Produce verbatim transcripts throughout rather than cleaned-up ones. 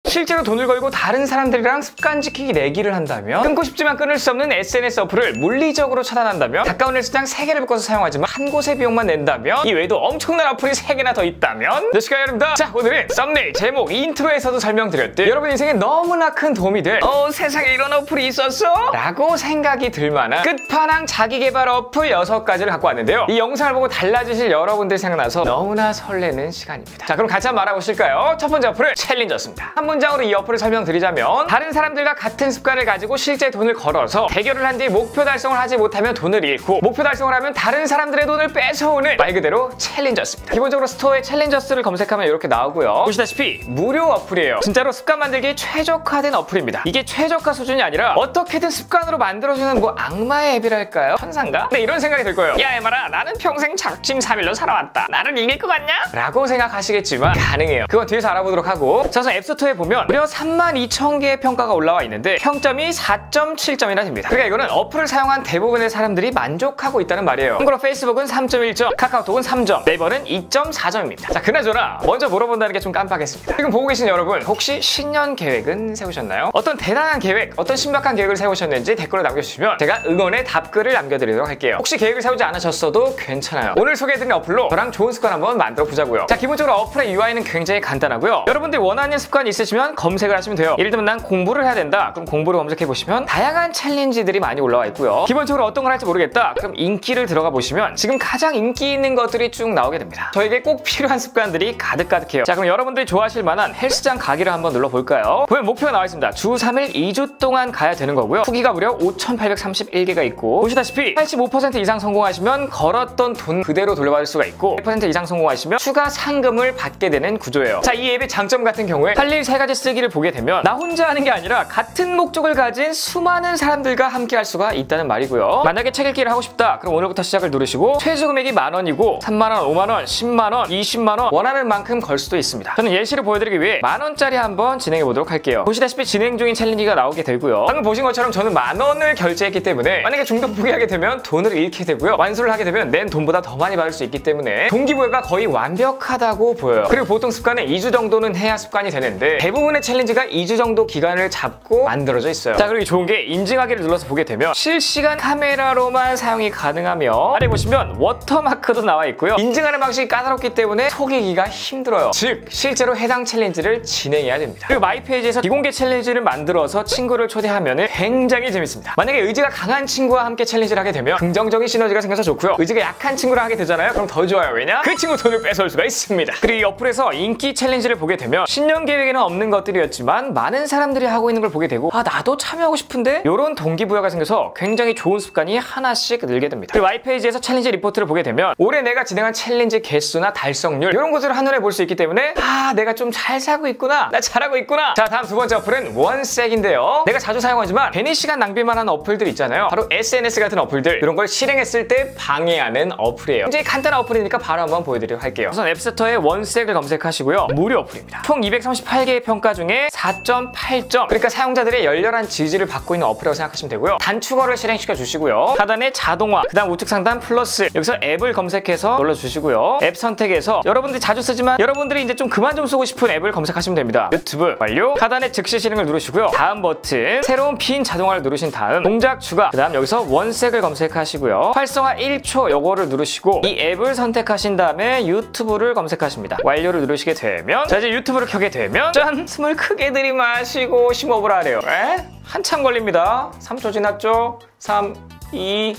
실제로 돈을 걸고 다른 사람들이랑 습관 지키기 내기를 한다면, 끊고 싶지만 끊을 수 없는 에스엔에스 어플을 물리적으로 차단한다면, 가까운 헬스장 세 개를 묶어서 사용하지만 한 곳의 비용만 낸다면, 이 외에도 엄청난 어플이 세 개나 더 있다면, 넷시가 여러분들, 자 오늘은 썸네일, 제목, 인트로에서도 설명드렸듯 여러분 인생에 너무나 큰 도움이 될 어 세상에 이런 어플이 있었어? 라고 생각이 들만한 끝판왕 자기개발 어플 여섯 가지를 갖고 왔는데요. 이 영상을 보고 달라지실 여러분들 생각나서 너무나 설레는 시간입니다. 자 그럼 같이 한번 알아보실까요? 첫 번째 어플은 챌린저스입니다. 한 문장으로 이 어플을 설명드리자면, 다른 사람들과 같은 습관을 가지고 실제 돈을 걸어서 대결을 한 뒤 목표 달성을 하지 못하면 돈을 잃고, 목표 달성을 하면 다른 사람들의 돈을 뺏어오는 말 그대로 챌린저스입니다. 기본적으로 스토어에 챌린저스를 검색하면 이렇게 나오고요. 보시다시피 무료 어플이에요. 진짜로 습관 만들기에 최적화된 어플입니다. 이게 최적화 수준이 아니라 어떻게든 습관으로 만들어주는 뭐 악마의 앱이랄까요? 천상가? 네, 이런 생각이 들 거예요. 야 에마라, 나는 평생 작심삼일로 살아왔다. 나는 이길 것 같냐? 라고 생각하시겠지만 가능해요. 그건 뒤에서 알아보도록 하고, 자 우선 앱스토어에 보면 무려 삼만 이천 개의 평가가 올라와 있는데 평점이 사 점 칠 점이나 됩니다. 그러니까 이거는 어플을 사용한 대부분의 사람들이 만족하고 있다는 말이에요. 참고로 페이스북은 삼 점 일 점, 카카오톡은 삼 점, 네이버는 이 점 사 점입니다. 자 그나저나 먼저 물어본다는 게 좀 깜빡했습니다. 지금 보고 계신 여러분, 혹시 신년 계획은 세우셨나요? 어떤 대단한 계획, 어떤 신박한 계획을 세우셨는지 댓글로 남겨주시면 제가 응원의 답글을 남겨드리도록 할게요. 혹시 계획을 세우지 않으셨어도 괜찮아요. 오늘 소개해드린 어플로 저랑 좋은 습관 한번 만들어 보자고요. 자 기본적으로 어플의 유아이는 굉장히 간단하고요. 여러분들 원하는 습관이 있으시면 검색을 하시면 돼요. 예를 들면 난 공부를 해야 된다. 그럼 공부를 검색해보시면 다양한 챌린지들이 많이 올라와 있고요. 기본적으로 어떤 걸 할지 모르겠다. 그럼 인기를 들어가 보시면 지금 가장 인기 있는 것들이 쭉 나오게 됩니다. 저에게 꼭 필요한 습관들이 가득가득해요. 자 그럼 여러분들이 좋아하실 만한 헬스장 가기를 한번 눌러볼까요? 보면 목표가 나와 있습니다. 주 삼 일 이 주 동안 가야 되는 거고요. 후기가 무려 오천팔백삼십일 개가 있고, 보시다시피 팔십오 퍼센트 이상 성공하시면 걸었던 돈 그대로 돌려받을 수가 있고, 백 퍼센트 이상 성공하시면 추가 상금을 받게 되는 구조예요. 자 이 앱의 장점 같은 경우에 할 일 세 가지 쓰기를 보게 되면 나 혼자 하는 게 아니라 같은 목적을 가진 수많은 사람들과 함께 할 수가 있다는 말이고요. 만약에 책 읽기를 하고 싶다. 그럼 오늘부터 시작을 누르시고 최저 금액이 만 원이고 삼만 원, 오만 원, 십만 원, 이십만 원 원하는 만큼 걸 수도 있습니다. 저는 예시를 보여드리기 위해 만 원짜리 한번 진행해 보도록 할게요. 보시다시피 진행 중인 챌린지가 나오게 되고요. 방금 보신 것처럼 저는 만 원을 결제했기 때문에 만약에 중독 포기하게 되면 돈을 잃게 되고요. 완수를 하게 되면 낸 돈보다 더 많이 받을 수 있기 때문에 동기부여가 거의 완벽하다고 보여요. 그리고 보통 습관은 이 주 정도는 해야 습관이 되는데 대부분의 챌린지가 이 주 정도 기간을 잡고 만들어져 있어요. 자 그리고 좋은 게 인증하기를 눌러서 보게 되면 실시간 카메라로만 사용이 가능하며, 아래 보시면 워터마크도 나와 있고요. 인증하는 방식이 까다롭기 때문에 속이기가 힘들어요. 즉 실제로 해당 챌린지를 진행해야 됩니다. 그리고 마이페이지에서 비공개 챌린지를 만들어서 친구를 초대하면 굉장히 재밌습니다. 만약에 의지가 강한 친구와 함께 챌린지를 하게 되면 긍정적인 시너지가 생겨서 좋고요. 의지가 약한 친구랑 하게 되잖아요. 그럼 더 좋아요. 왜냐? 그 친구 돈을 뺏어올 수가 있습니다. 그리고 이 어플에서 인기 챌린지를 보게 되면 신년 계획에는 없는 것들이었지만 많은 사람들이 하고 있는 걸 보게 되고, 아 나도 참여하고 싶은데? 이런 동기부여가 생겨서 굉장히 좋은 습관이 하나씩 늘게 됩니다. 그리고 마이페이지에서 챌린지 리포트를 보게 되면 올해 내가 진행한 챌린지 개수나 달성률, 이런 것들을 한눈에 볼 수 있기 때문에 아 내가 좀 잘 살고 있구나, 나 잘하고 있구나. 자 다음 두 번째 어플은 원색인데요. 내가 자주 사용하지만 괜히 시간 낭비만 하는 어플들 있잖아요. 바로 에스엔에스 같은 어플들, 이런 걸 실행했을 때 방해하는 어플이에요. 굉장히 간단한 어플이니까 바로 한번 보여드리도록 할게요. 우선 앱스토어에 원색을 검색하시고요. 무료 어플입니다. 총 이백삼십팔 개의 평가 중에 사 점 팔 점, 그러니까 사용자들의 열렬한 지지를 받고 있는 어플이라고 생각하시면 되고요. 단축어를 실행시켜 주시고요. 하단에 자동화, 그 다음 우측 상단 플러스, 여기서 앱을 검색해서 눌러주시고요. 앱 선택에서 여러분들이 자주 쓰지만 여러분들이 이제 좀 그만 좀 쓰고 싶은 앱을 검색하시면 됩니다. 유튜브 완료. 하단에 즉시 실행을 누르시고요. 다음 버튼, 새로운 빈 자동화를 누르신 다음 동작 추가, 그 다음 여기서 원색을 검색하시고요. 활성화 일 초 요거를 누르시고 이 앱을 선택하신 다음에 유튜브를 검색하십니다. 완료를 누르시게 되면, 자 이제 유튜브를 켜게 되면 짠! 숨을 크게 들이마시고 심호흡을 하래요. 에? 한참 걸립니다. 삼 초 지났죠? 삼, 이,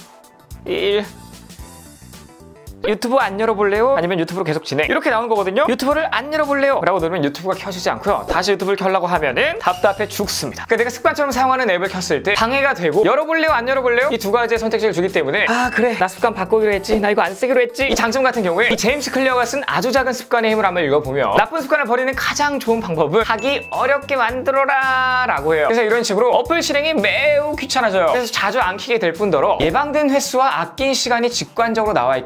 일. 유튜브 안 열어볼래요? 아니면 유튜브로 계속 진행, 이렇게 나오는 거거든요. 유튜브를 안 열어볼래요? 라고 누르면 유튜브가 켜지지 않고요. 다시 유튜브를 켜려고 하면은 답답해 죽습니다. 그러니까 내가 습관처럼 사용하는 앱을 켰을 때 방해가 되고, 열어볼래요? 안 열어볼래요? 이 두 가지의 선택지를 주기 때문에 아 그래 나 습관 바꾸기로 했지, 나 이거 안 쓰기로 했지. 이 장점 같은 경우에 이 제임스 클리어가 쓴 아주 작은 습관의 힘을 한번 읽어보면, 나쁜 습관을 버리는 가장 좋은 방법은 하기 어렵게 만들어라 라고 해요. 그래서 이런 식으로 어플 실행이 매우 귀찮아져요. 그래서 자주 안 켜게 될 뿐더러 예방된 횟수와 아낀 시간이 직관적으로 나와 있기 때문이에요.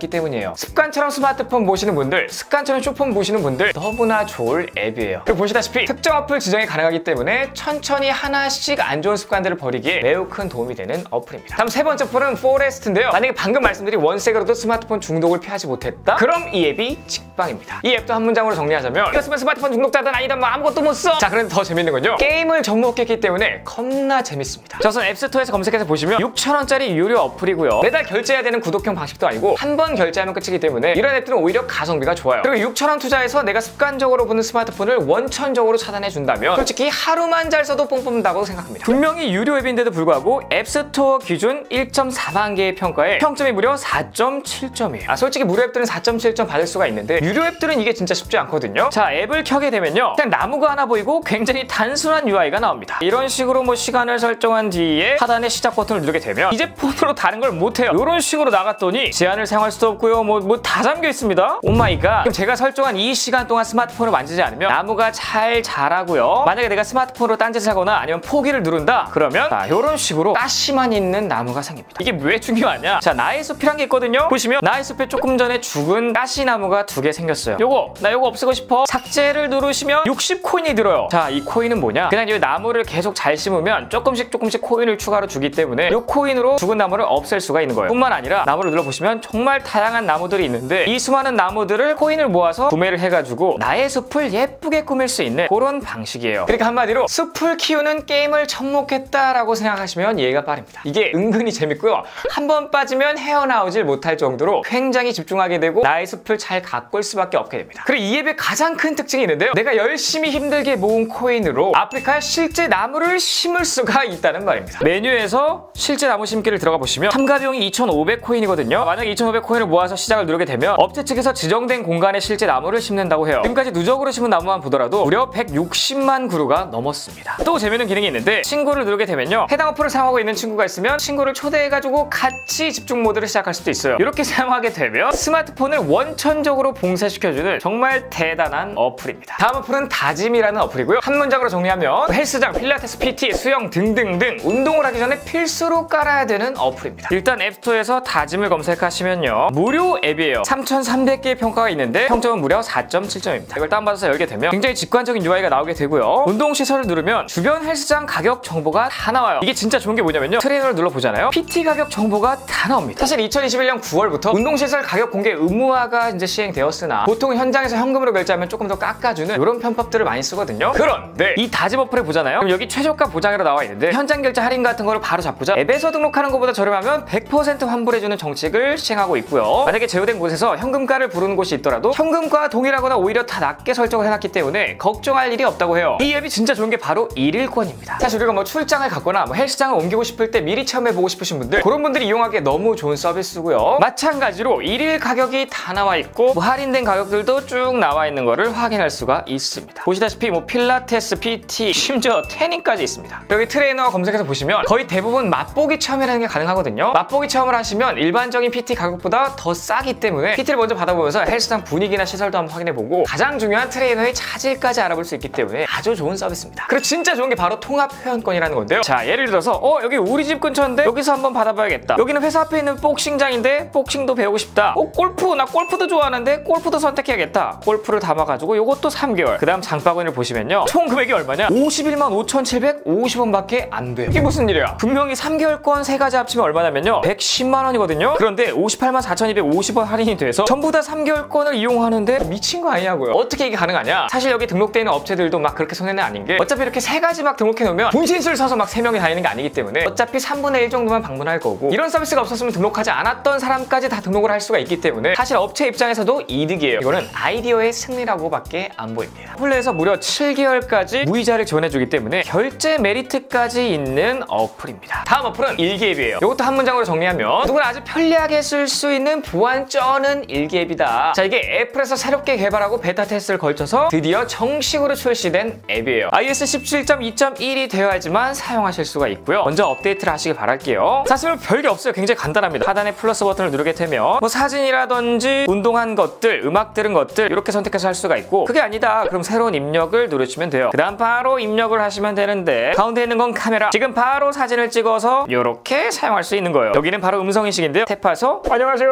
앱이네요. 습관처럼 스마트폰 보시는 분들, 습관처럼 쇼폰 보시는 분들 너무나 좋을 앱이에요. 그리고 보시다시피 특정 어플 지정이 가능하기 때문에 천천히 하나씩 안 좋은 습관들을 버리기에 매우 큰 도움이 되는 어플입니다. 다음 세 번째 어플은 포레스트인데요. 만약에 방금 말씀드린 원색으로도 스마트폰 중독을 피하지 못했다? 그럼 이 앱이 직방입니다. 이 앱도 한 문장으로 정리하자면 이었으면 스마트폰 중독자든 아니든 뭐 아무것도 못 써! 자, 그런데 더 재밌는 건요, 게임을 접목했기 때문에 겁나 재밌습니다. 자, 우선 앱스토어에서 검색해서 보시면 육천 원짜리 유료 어플이고요. 매달 결제해야 되는 구독형 방식도 아니고 한 번 결제하면 끝이기 때문에 이런 앱들은 오히려 가성비가 좋아요. 그리고 육천 원 투자해서 내가 습관적으로 보는 스마트폰을 원천적으로 차단해준다면 솔직히 하루만 잘 써도 뽕 뽑는다고 생각합니다. 분명히 유료 앱인데도 불구하고 앱스토어 기준 일 점 사만 개의 평가에 평점이 무려 사 점 칠 점이에요. 아, 솔직히 무료 앱들은 사 점 칠 점 받을 수가 있는데 유료 앱들은 이게 진짜 쉽지 않거든요. 자, 앱을 켜게 되면요, 그냥 나무가 하나 보이고 굉장히 단순한 유아이가 나옵니다. 이런 식으로 뭐 시간을 설정한 뒤에 하단에 시작 버튼을 누르게 되면 이제 폰으로 다른 걸 못해요. 이런 식으로 나갔더니 제한을 사용할 수도 없고요, 뭐 뭐 다 잠겨 있습니다. 오마이갓. 그럼 제가 설정한 이 시간 동안 스마트폰을 만지지 않으면 나무가 잘 자라고요. 만약에 내가 스마트폰으로 딴짓을 하거나 아니면 포기를 누른다 그러면 자, 이런 식으로 가시만 있는 나무가 생깁니다. 이게 왜 중요하냐? 자, 나의 숲이란 게 있거든요. 보시면 나의 숲에 조금 전에 죽은 가시나무가 두 개 생겼어요. 요거 나 요거 없애고 싶어. 삭제를 누르시면 육십 코인이 들어요. 자, 이 코인은 뭐냐? 그냥 이 나무를 계속 잘 심으면 조금씩 조금씩 코인을 추가로 주기 때문에 이 코인으로 죽은 나무를 없앨 수가 있는 거예요. 뿐만 아니라 나무를 눌러보시면 정말 다양한 나무들이 있는데 이 수많은 나무들을 코인을 모아서 구매를 해가지고 나의 숲을 예쁘게 꾸밀 수 있는 그런 방식이에요. 그러니까 한마디로 숲을 키우는 게임을 접목했다라고 생각하시면 이해가 빠릅니다. 이게 은근히 재밌고요, 한 번 빠지면 헤어나오질 못할 정도로 굉장히 집중하게 되고 나의 숲을 잘 가꿀 수밖에 없게 됩니다. 그리고 이 앱의 가장 큰 특징이 있는데요, 내가 열심히 힘들게 모은 코인으로 아프리카에 실제 나무를 심을 수가 있다는 말입니다. 메뉴에서 실제 나무 심기를 들어가 보시면 참가 비용이 이천오백 코인이거든요. 만약에 이천오백 코인을 모아서 시작을 누르게 되면 업체 측에서 지정된 공간에 실제 나무를 심는다고 해요. 지금까지 누적으로 심은 나무만 보더라도 무려 백육십만 그루가 넘었습니다. 또 재밌는 기능이 있는데 친구를 누르게 되면요, 해당 어플을 사용하고 있는 친구가 있으면 친구를 초대해가지고 같이 집중 모드를 시작할 수도 있어요. 이렇게 사용하게 되면 스마트폰을 원천적으로 봉쇄시켜주는 정말 대단한 어플입니다. 다음 어플은 다짐이라는 어플이고요. 한 문장으로 정리하면 헬스장, 필라테스, 피티, 수영 등등등 운동을 하기 전에 필수로 깔아야 되는 어플입니다. 일단 앱스토어에서 다짐을 검색하시면요, 무료 앱이에요. 삼천삼백 개의 평가가 있는데 평점은 무려 사 점 칠 점입니다. 이걸 다운받아서 열게 되면 굉장히 직관적인 유아이가 나오게 되고요, 운동시설을 누르면 주변 헬스장 가격 정보가 다 나와요. 이게 진짜 좋은 게 뭐냐면요, 트레이너를 눌러보잖아요, 피티 가격 정보가 다 나옵니다. 사실 이천이십일 년 구월부터 운동시설 가격 공개 의무화가 이제 시행되었으나 보통 현장에서 현금으로 결제하면 조금 더 깎아주는 이런 편법들을 많이 쓰거든요. 그런데 이 다짐 어플에 보잖아요, 그럼 여기 최저가 보장이라 나와 있는데 현장 결제 할인 같은 거를 바로 잡고자 앱에서 등록하는 것보다 저렴하면 백 퍼센트 환불해주는 정책을 시행하고 있고요. 만약에 제휴된 곳에서 현금가를 부르는 곳이 있더라도 현금과 동일하거나 오히려 다 낮게 설정을 해놨기 때문에 걱정할 일이 없다고 해요. 이 앱이 진짜 좋은 게 바로 일일권입니다. 사실 우리가 뭐 출장을 갔거나 뭐 헬스장을 옮기고 싶을 때 미리 체험해보고 싶으신 분들, 그런 분들이 이용하기에 너무 좋은 서비스고요. 마찬가지로 일일 가격이 다 나와 있고 뭐 할인된 가격들도 쭉 나와 있는 거를 확인할 수가 있습니다. 보시다시피 뭐 필라테스, 피티, 심지어 태닝까지 있습니다. 여기 트레이너 검색해서 보시면 거의 대부분 맛보기 체험이라는 게 가능하거든요. 맛보기 체험을 하시면 일반적인 피티 가격보다 더 싸기 때문에 피티를 먼저 받아보면서 헬스장 분위기나 시설도 한번 확인해보고 가장 중요한 트레이너의 차질까지 알아볼 수 있기 때문에 아주 좋은 서비스입니다. 그리고 진짜 좋은 게 바로 통합 회원권이라는 건데요. 자, 예를 들어서 어 여기 우리 집 근처인데 여기서 한번 받아봐야겠다. 여기는 회사 앞에 있는 복싱장인데 복싱도 배우고 싶다. 어 골프, 나 골프도 좋아하는데 골프도 선택해야겠다. 골프를 담아가지고 요것도 삼 개월. 그 다음 장바구니를 보시면요, 총 금액이 얼마냐? 오십일만 오천칠백오십 원밖에 안 돼요. 이게 무슨 일이야? 분명히 삼 개월권 세 가지 합치면 얼마냐면요, 백십만 원이거든요. 그런데 오십팔만 사천이백오십 원 할인이 돼서 전부 다 삼 개월권을 이용하는데 미친 거 아니냐고요. 어떻게 이게 가능하냐? 사실 여기 등록되어 있는 업체들도 막 그렇게 손해는 아닌 게 어차피 이렇게 세 가지 막 등록해 놓으면 분신술 서서 막 세 명이 다니는 게 아니기 때문에 어차피 삼분의 일 정도만 방문할 거고, 이런 서비스가 없었으면 등록하지 않았던 사람까지 다 등록을 할 수가 있기 때문에 사실 업체 입장에서도 이득이에요. 이거는 아이디어의 승리라고밖에 안 보입니다. 플레이에서 무려 칠 개월까지 무이자를 지원해주기 때문에 결제 메리트까지 있는 어플입니다. 다음 어플은 일기앱이에요. 이것도 한 문장으로 정리하면 누구나 아주 편리하게 쓸 수 있는 보안 쩌는 일기앱이다. 자, 이게 애플에서 새롭게 개발하고 베타 테스트를 걸쳐서 드디어 정식으로 출시된 앱이에요. 아이오에스 십칠 점 이 점 일이 되어야지만 사용하실 수가 있고요. 먼저 업데이트를 하시길 바랄게요. 사실 별게 없어요. 굉장히 간단합니다. 하단에 플러스 버튼을 누르게 되면 뭐 사진이라든지 운동한 것들, 음악 들은 것들 이렇게 선택해서 할 수가 있고, 그게 아니다 그럼 새로운 입력을 누르시면 돼요. 그 다음 바로 입력을 하시면 되는데 가운데 있는 건 카메라. 지금 바로 사진을 찍어서 이렇게 사용할 수 있는 거예요. 여기는 바로 음성인식인데요. 탭해서 안녕하세요, 음성인식입니다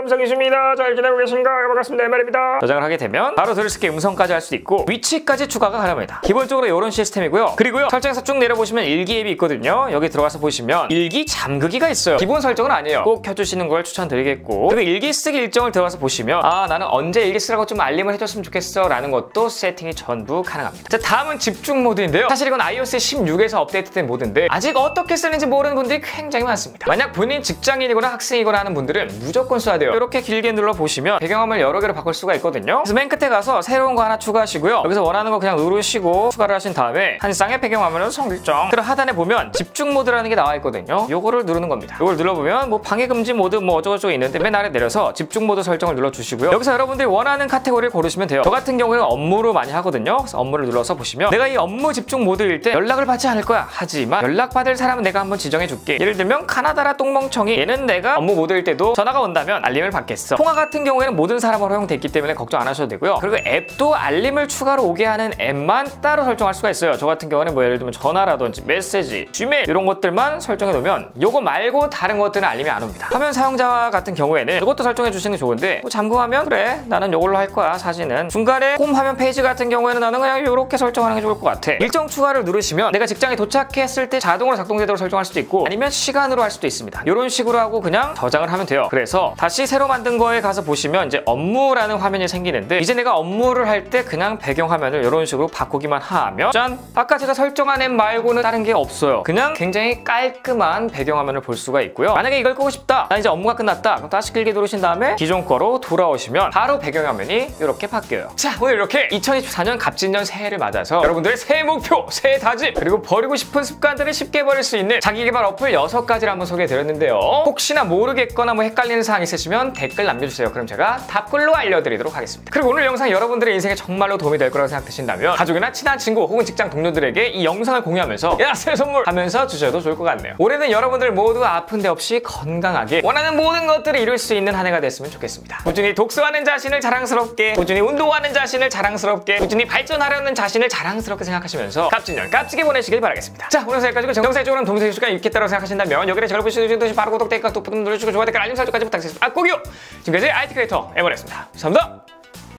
반갑습니다. 잘 지내고 계신가? 반갑습니다. 엠알입니다. 저장을 하게 되면 바로 들을 수 있게 음성까지 할 수도 있고 위치까지 추가가 가능합니다. 기본적으로 이런 시스템이고요. 그리고요 설정에서 쭉 내려보시면 일기 앱이 있거든요. 여기 들어가서 보시면 일기 잠그기가 있어요. 기본 설정은 아니에요. 꼭 켜주시는 걸 추천드리겠고, 그리고 일기 쓰기 일정을 들어가서 보시면 아 나는 언제 일기 쓰라고 좀 알림을 해줬으면 좋겠어 라는 것도 세팅이 전부 가능합니다. 자, 다음은 집중 모드인데요. 사실 이건 아이오에스 십육에서 업데이트된 모드인데 아직 어떻게 쓰는지 모르는 분들이 굉장히 많습니다. 만약 본인 직장인이거나 학생이거나 하는 분들은 무조건 써야 돼요. 이렇게 길게 눌러보시면 배경화면을 여러 개로 바꿀 수가 있거든요. 그래서 맨 끝에 가서 새로운 거 하나 추가하시고요. 여기서 원하는 거 그냥 누르시고 추가를 하신 다음에 한 쌍의 배경화면으로 설정. 그리고 하단에 보면 집중 모드라는 게 나와 있거든요. 요거를 누르는 겁니다. 요걸 눌러보면 뭐 방해 금지 모드 뭐 어쩌고저쩌고 있는데 맨 아래 내려서 집중 모드 설정을 눌러주시고요. 여기서 여러분들이 원하는 카테고리를 고르시면 돼요. 저 같은 경우에는 업무로 많이 하거든요. 그래서 업무를 눌러서 보시면 내가 이 업무 집중 모드일 때 연락을 받지 않을 거야. 하지만 연락받을 사람은 내가 한번 지정해줄게. 예를 들면 카나다라 똥멍청이, 얘는 내가 업무 모드일 때도 전화가 온다면 알림을 받겠어. 통화 같은 경우에는 모든 사람으로 허용돼 있기 때문에 걱정 안 하셔도 되고요. 그리고 앱도 알림을 추가로 오게 하는 앱만 따로 설정할 수가 있어요. 저 같은 경우는 뭐 예를 들면 전화라든지 메시지, 지메일 이런 것들만 설정해 놓으면 요거 말고 다른 것들은 알림이 안 옵니다. 화면 사용자 같은 경우에는 이것도 설정해 주시는 게 좋은데 뭐 잠금하면 그래 나는 요걸로 할 거야. 사진은 중간에 홈 화면 페이지 같은 경우에는 나는 그냥 이렇게 설정하는 게 좋을 것 같아. 일정 추가를 누르시면 내가 직장에 도착했을 때 자동으로 작동되도록 설정할 수도 있고 아니면 시간으로 할 수도 있습니다. 이런 식으로 하고 그냥 저장을 하면 돼요. 그래서 다시 새로 만든 거에 가서 보시면 이제 업무라는 화면이 생기는데 이제 내가 업무를 할 때 그냥 배경 화면을 이런 식으로 바꾸기만 하면 짠! 아까 제가 설정한 앱 말고는 다른 게 없어요. 그냥 굉장히 깔끔한 배경 화면을 볼 수가 있고요. 만약에 이걸 끄고 싶다. 나 이제 업무가 끝났다. 그럼 다시 길게 누르신 다음에 기존 거로 돌아오시면 바로 배경 화면이 이렇게 바뀌어요. 자, 오늘 이렇게 이천이십사 년 갑진년 새해를 맞아서 여러분들의 새해 목표, 새해 다짐, 그리고 버리고 싶은 습관들을 쉽게 버릴 수 있는 자기개발 어플 여섯 가지를 한번 소개해드렸는데요. 혹시나 모르겠거나 뭐 헷갈리는 사항 있으시면 댓글 남겨주세요. 그럼 제가 답글로 알려드리도록 하겠습니다. 그리고 오늘 영상 여러분들의 인생에 정말로 도움이 될 거라고 생각되신다면 가족이나 친한 친구 혹은 직장 동료들에게 이 영상을 공유하면서 야 새해 선물 하면서 주셔도 좋을 것 같네요. 올해는 여러분들 모두 아픈 데 없이 건강하게 원하는 모든 것들을 이룰 수 있는 한 해가 됐으면 좋겠습니다. 꾸준히 독서하는 자신을 자랑스럽게, 꾸준히 운동하는 자신을 자랑스럽게, 꾸준히 발전하려는 자신을 자랑스럽게 생각하시면서 갑진년 깝지게 보내시길 바라겠습니다. 자, 오늘 여기까지고 정상적으로 동생 수가 있겠다고 생각하신다면 여기를 잘 보시는 듯이 바로 구독, 댓글, 또 부탁 눌러주시고 좋아요, 댓글, 알림 설정까지 부탁드리겠습니다. 아 꼭이요! 지금까지 아이티 크리에이터 엠알이었습니다. 감사합니다.